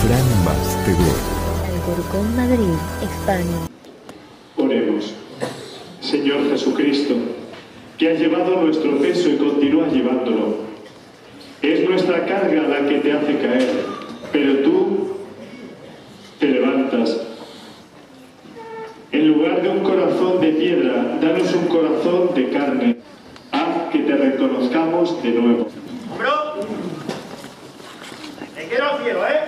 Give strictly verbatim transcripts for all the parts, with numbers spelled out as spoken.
Fran Más T V. Alcorcón, Madrid, España. Oremos. Señor Jesucristo, que has llevado nuestro peso y continúas llevándolo. Es nuestra carga la que te hace caer, pero tú te levantas. En lugar de un corazón de piedra, danos un corazón de carne. Haz que te reconozcamos de nuevo. ¡Hombro! ¡Te quiero al cielo, eh!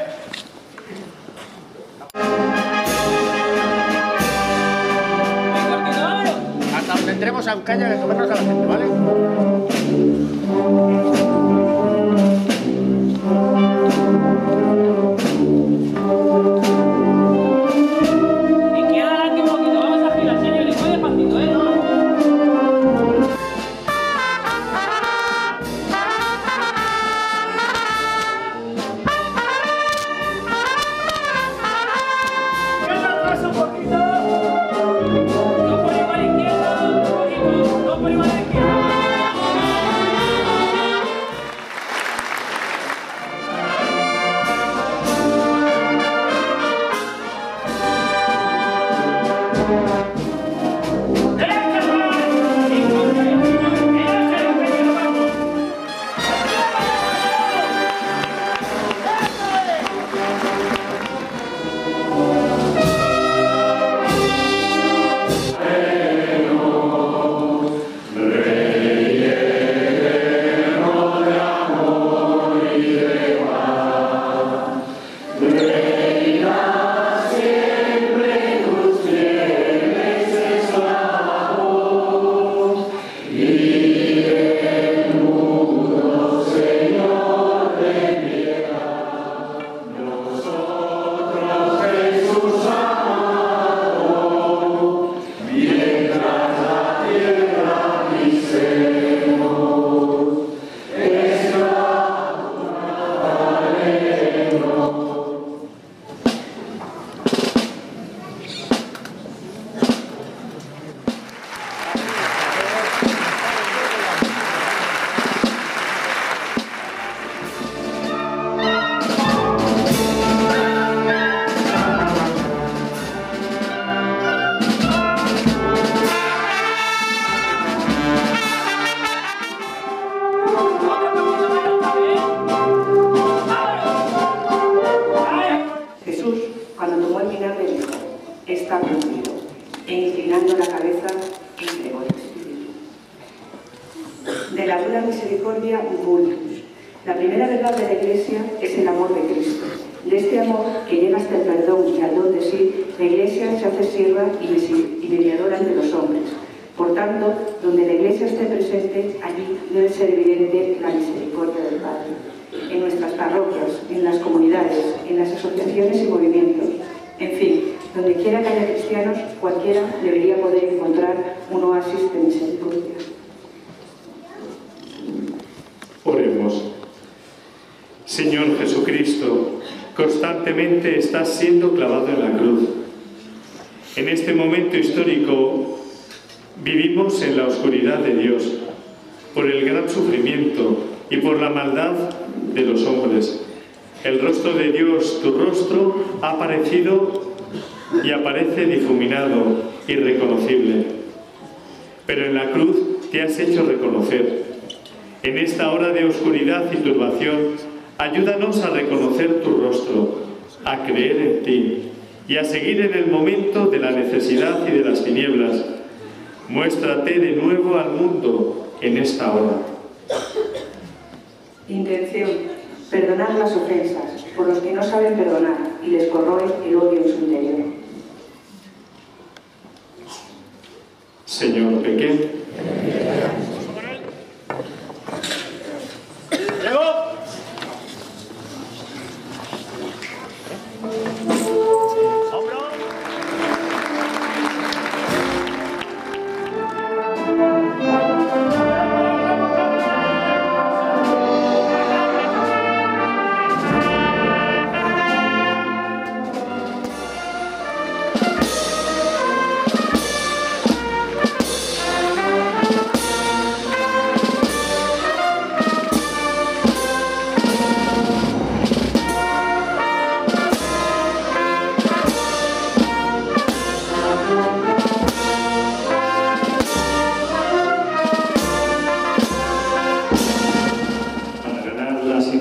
Hasta donde entremos a Ucaya de comernos a la gente, ¿vale? Está cumplido, e inclinando la cabeza, entregó el espíritu. De la dura misericordia, vultus. La primera verdad de la Iglesia es el amor de Cristo. De este amor, que llega hasta el perdón y al don de sí, la Iglesia se hace sierva y mediadora ante los hombres. Por tanto, donde la Iglesia esté presente, allí debe ser evidente la misericordia del Padre. En nuestras parroquias, en las comunidades, en las asociaciones y movimientos, en fin, donde quiera que haya cristianos, cualquiera debería poder encontrar un oasis de misericordia. Oremos. Señor Jesucristo, constantemente estás siendo clavado en la cruz. En este momento histórico vivimos en la oscuridad de Dios, por el gran sufrimiento y por la maldad de los hombres. El rostro de Dios, tu rostro, ha aparecido y aparece difuminado, irreconocible. Pero en la cruz te has hecho reconocer. En esta hora de oscuridad y turbación, ayúdanos a reconocer tu rostro, a creer en ti y a seguir en el momento de la necesidad y de las tinieblas. Muéstrate de nuevo al mundo en esta hora. Intención. Perdonar las ofensas por los que no saben perdonar y les corroe el odio en su interior. Señor pequeño.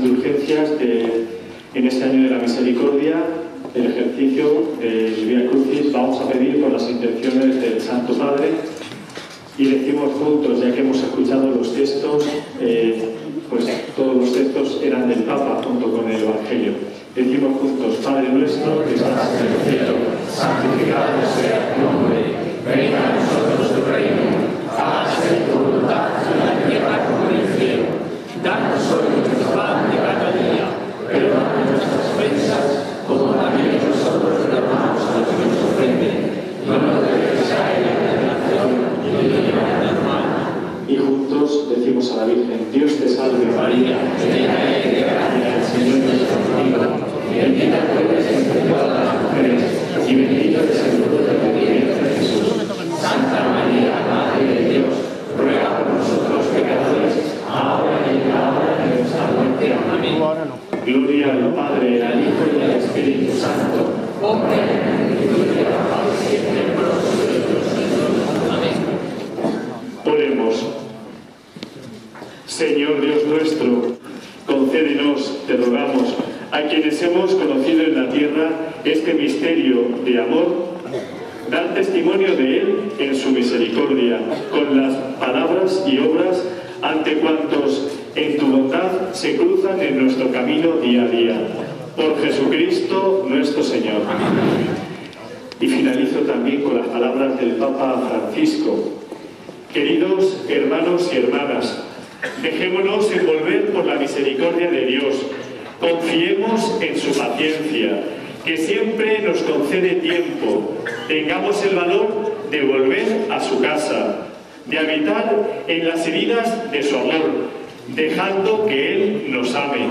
indulgencias de, en este año de la misericordia, el ejercicio del Vía Crucis. Vamos a pedir por las intenciones del Santo Padre y decimos juntos, ya que hemos escuchado los textos, eh, pues todos los textos eran del Papa junto con el Evangelio. Decimos juntos: Padre nuestro que estás en el cielo, santificado sea tu nombre, venga a nosotros tu reino, hágase tu voluntad en la tierra como en el cielo. Danos hoy nuestro pan de cada día, perdona nuestras ofensas, como también nosotros perdonamos a los que nos ofenden, no nos dejes caer en la tentación y líbranos del mal. Y juntos decimos a la Virgen: Dios te salve María, llena eres de gracia, el Señor es contigo, bendita tú eres entre todas las mujeres, y bendito es el fruto de tu vientre Jesús. Santa María, Madre de Dios, ruega por nosotros pecadores, ahora y en la hora de nuestra muerte. Amén. Gloria al Padre, al Hijo y al Espíritu Santo. Oremos. Señor Dios nuestro, concédenos, te rogamos, a quienes hemos conocido en la tierra este misterio de amor, dar testimonio de él en su misericordia, con las palabras y obras ante cuantos en tu bondad se cruzan en nuestro camino día a día. Por Jesucristo nuestro Señor. Y finalizo también con las palabras del Papa Francisco. Queridos hermanos y hermanas, dejémonos envolver por la misericordia de Dios. Confiemos en su paciencia, que siempre nos concede tiempo. Tengamos el valor de volver a su casa, de habitar en las heridas de su amor, dejando que Él nos ame,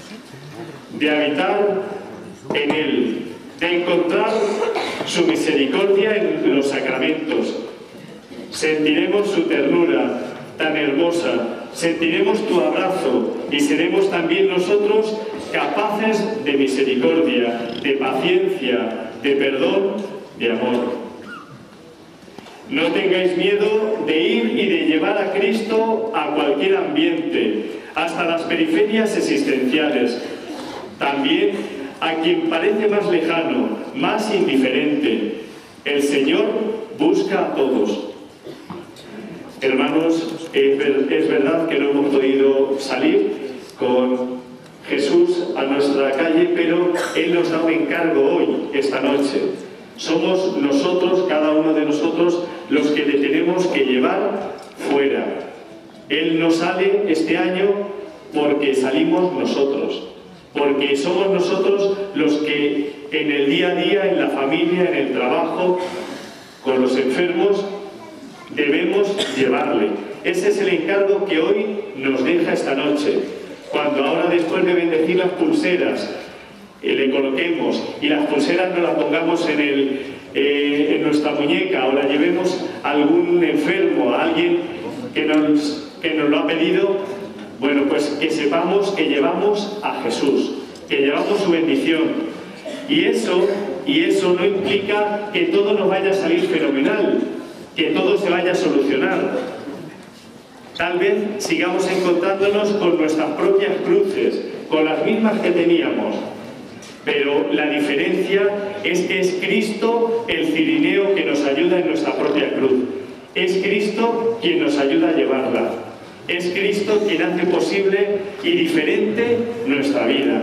de habitar en Él, de encontrar su misericordia en los sacramentos. Sentiremos su ternura tan hermosa, sentiremos tu abrazo y seremos también nosotros capaces de misericordia, de paciencia, de perdón, de amor. No tengáis miedo de ir y de llevar a Cristo a cualquier ambiente, hasta las periferias existenciales. También a quien parece más lejano, más indiferente. El Señor busca a todos. Hermanos, es verdad que no hemos podido salir con Jesús a nuestra calle, pero Él nos da un encargo hoy, esta noche. Somos nosotros, cada uno de nosotros, los que le tenemos que llevar fuera. Él no sale este año porque salimos nosotros, porque somos nosotros los que en el día a día, en la familia, en el trabajo, con los enfermos, debemos llevarle. Ese es el encargo que hoy nos deja esta noche. Cuando ahora, después de bendecir las pulseras, eh, le coloquemos y las pulseras no las pongamos en, el, eh, en nuestra muñeca o la llevemos a algún enfermo, a alguien que nos, que nos lo ha pedido, bueno, pues que sepamos que llevamos a Jesús, que llevamos su bendición. Y eso, y eso no implica que todo nos vaya a salir fenomenal, que todo se vaya a solucionar. Tal vez sigamos encontrándonos con nuestras propias cruces, con las mismas que teníamos. Pero la diferencia es que es Cristo el cirineo que nos ayuda en nuestra propia cruz. Es Cristo quien nos ayuda a llevarla. Es Cristo quien hace posible y diferente nuestra vida.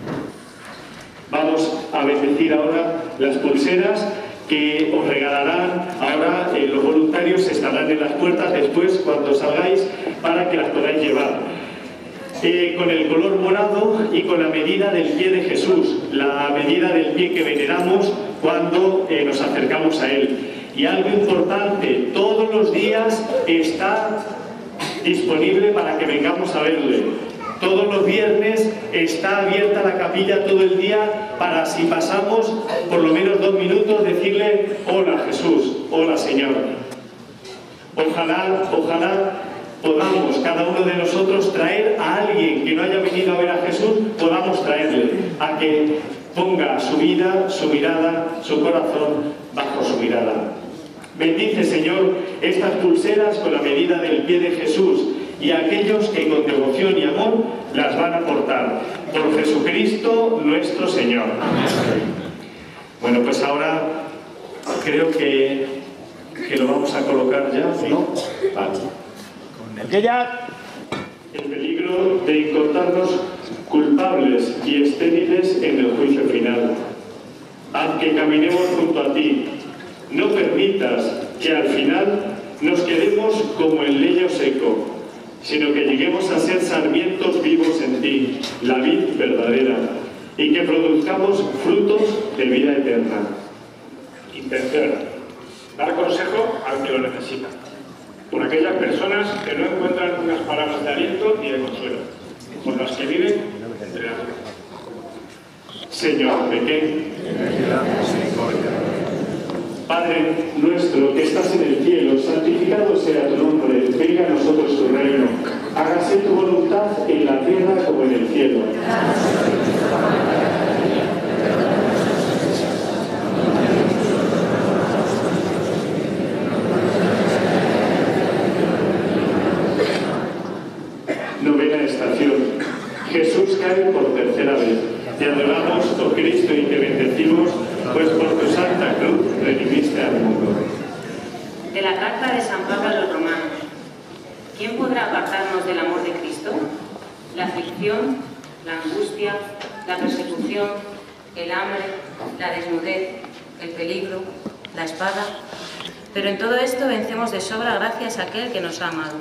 Vamos a bendecir ahora las pulseras que os regalarán ahora. Eh, los voluntarios estarán en las puertas después cuando salgáis para que las podáis llevar. Eh, con el color morado y con la medida del pie de Jesús, la medida del pie que veneramos cuando eh, nos acercamos a Él. Y algo importante, todos los días está disponible para que vengamos a verle. Todos los viernes está abierta la capilla todo el día para, si pasamos por lo menos dos minutos, decirle: hola Jesús, hola Señor. Ojalá, ojalá podamos cada uno de nosotros traer a alguien que no haya venido a ver a Jesús, podamos traerle a que ponga su vida, su mirada, su corazón bajo su mirada. Bendice, Señor, estas pulseras con la medida del pie de Jesús y a aquellos que con devoción y amor las van a portar. Cristo nuestro Señor. Bueno, pues ahora creo que, que lo vamos a colocar ya, ¿no? Vale. Que ya... El peligro de encontrarnos culpables y estériles en el juicio final. Haz que caminemos junto a ti. No permitas que al final nos quedemos como el leño seco, sino que lleguemos a ser sarmientos vivos en ti, la vid verdadera, y que produzcamos frutos de vida eterna. Intención: dar consejo al que lo necesita, por aquellas personas que no encuentran unas palabras de aliento ni de consuelo, por las que viven entre las dos. Señor pequeño, Padre nuestro que estás en el cielo, santificado sea tu nombre, venga a nosotros tu reino, hágase tu voluntad en la tierra como en el cielo. Novena estación. Jesús cae por tercera vez. Te adoramos, oh Cristo, y te bendecimos, pues por tu santa cruz redimiste al mundo. De la carta de San Pablo a los Romanos. ¿Quién podrá apartarnos del amor de Cristo? La aflicción, la angustia, la persecución, el hambre, la desnudez, el peligro, la espada. Pero en todo esto vencemos de sobra gracias a aquel que nos ha amado.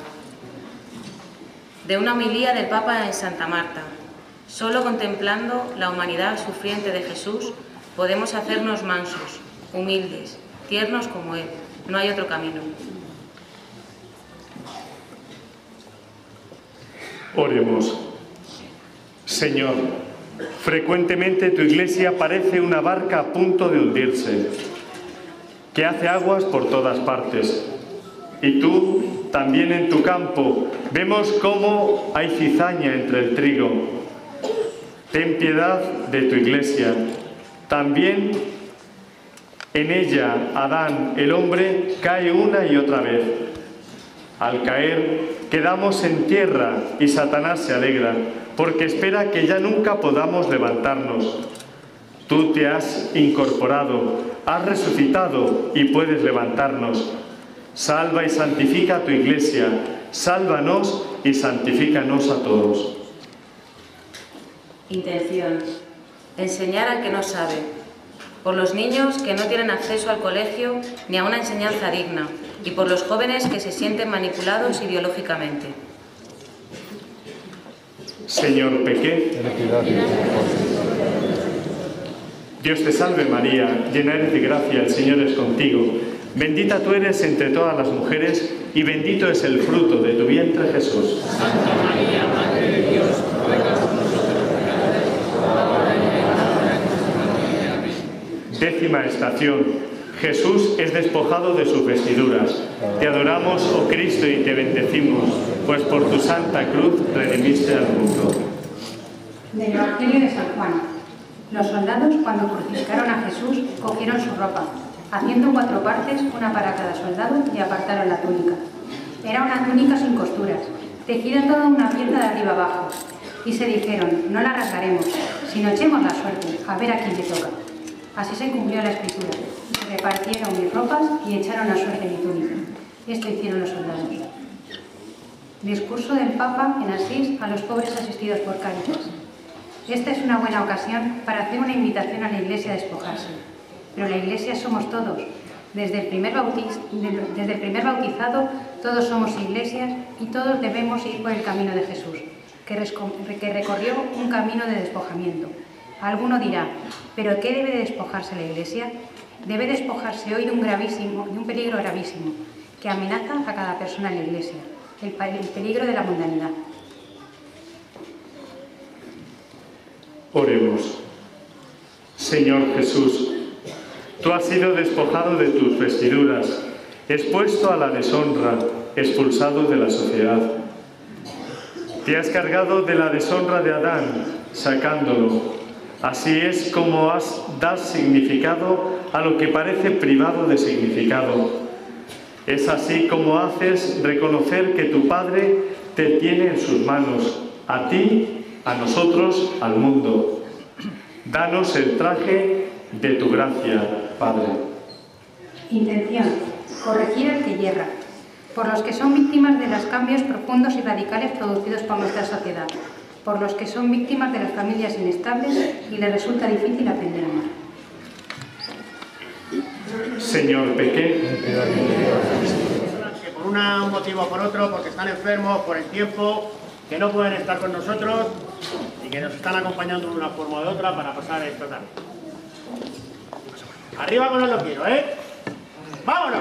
De una homilía del Papa en Santa Marta. Solo contemplando la humanidad sufriente de Jesús podemos hacernos mansos, humildes, tiernos como Él. No hay otro camino. Oremos. Señor, frecuentemente tu Iglesia parece una barca a punto de hundirse, que hace aguas por todas partes. Y tú, también en tu campo, vemos cómo hay cizaña entre el trigo. Ten piedad de tu Iglesia. También en ella, Adán, el hombre, cae una y otra vez. Al caer, quedamos en tierra y Satanás se alegra, porque espera que ya nunca podamos levantarnos. Tú te has incorporado, has resucitado y puedes levantarnos. Salva y santifica a tu Iglesia, sálvanos y santifícanos a todos. Intención: enseñar al que no sabe, por los niños que no tienen acceso al colegio ni a una enseñanza digna, y por los jóvenes que se sienten manipulados ideológicamente. Señor Pequé, Dios te salve María, llena eres de gracia, el Señor es contigo. Bendita tú eres entre todas las mujeres y bendito es el fruto de tu vientre, Jesús. Santa María, Madre de Dios, ruega por nosotros pecadores, ahora y en la hora de nuestra muerte. Amén. Décima estación. Jesús es despojado de sus vestiduras. Te adoramos, oh Cristo, y te bendecimos, pues por tu santa cruz redimiste al mundo. Del Evangelio de San Juan. Los soldados, cuando crucificaron a Jesús, cogieron su ropa, haciendo cuatro partes, una para cada soldado, y apartaron la túnica. Era una túnica sin costuras, tejida toda una pieza de arriba abajo, y se dijeron: no la rasgaremos, sino echemos la suerte, a ver a quién le toca. Así se cumplió la escritura. Se repartieron mis ropas y echaron a suerte mi túnica. Esto hicieron los soldados. Discurso del Papa en Asís a los pobres asistidos por Cáritas. Esta es una buena ocasión para hacer una invitación a la Iglesia a despojarse. Pero la Iglesia somos todos. Desde el primer, bautiz, desde el primer bautizado, todos somos iglesias y todos debemos ir por el camino de Jesús, que, que recorrió un camino de despojamiento. Alguno dirá: ¿pero qué debe de despojarse la Iglesia? Debe despojarse hoy de un, gravísimo, de un peligro gravísimo, que amenaza a cada persona en la Iglesia, el, el peligro de la mundanidad. Oremos. Señor Jesús, tú has sido despojado de tus vestiduras, expuesto a la deshonra, expulsado de la sociedad. Te has cargado de la deshonra de Adán, sacándolo. Así es como has, das significado a lo que parece privado de significado. Es así como haces reconocer que tu Padre te tiene en sus manos, a ti, a nosotros, al mundo. Danos el traje de tu gracia, Padre. Intención: corregir al que yerra, por los que son víctimas de los cambios profundos y radicales producidos por nuestra sociedad, por los que son víctimas de las familias inestables y les resulta difícil aprender a amar. Señor pequeño, que por un motivo o por otro, porque están enfermos, por el tiempo, que no pueden estar con nosotros y que nos están acompañando de una forma o de otra para pasar esta tarde. Arriba con el lo quiero, ¿eh? ¡Vámonos!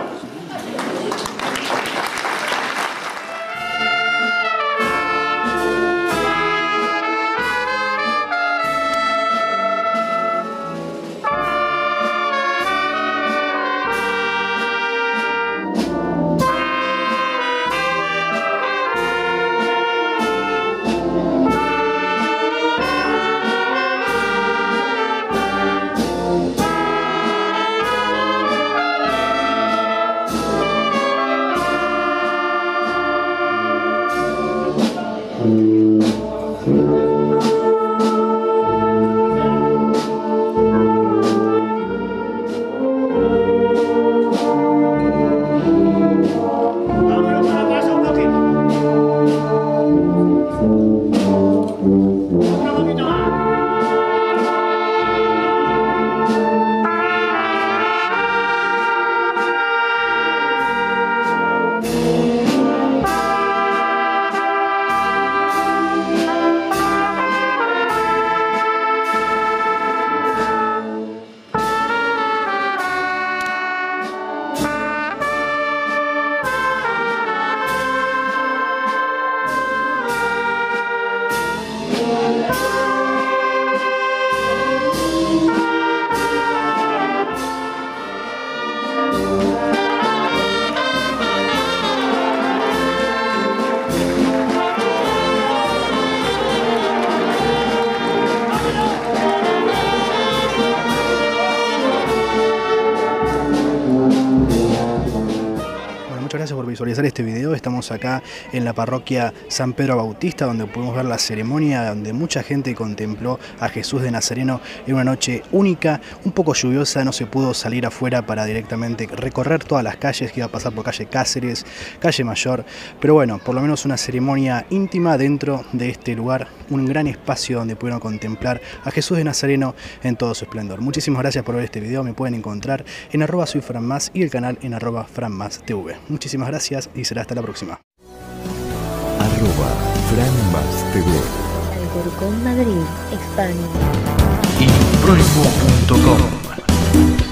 Gracias por visualizar este video. Estamos acá en la parroquia San Pedro Bautista, donde podemos ver la ceremonia donde mucha gente contempló a Jesús de Nazareno en una noche única, un poco lluviosa. No se pudo salir afuera para directamente recorrer todas las calles, que iba a pasar por calle Cáceres, calle Mayor, pero bueno, por lo menos una ceremonia íntima dentro de este lugar, un gran espacio donde pudieron contemplar a Jesús de Nazareno en todo su esplendor. Muchísimas gracias por ver este video. Me pueden encontrar en arroba soy Fran Mas y el canal en arroba Fran Mas T V. Muchísimas gracias y será hasta la próxima. Arroba Fran Mas T V. Alcorcón Madrid, España. Y Proimo punto com.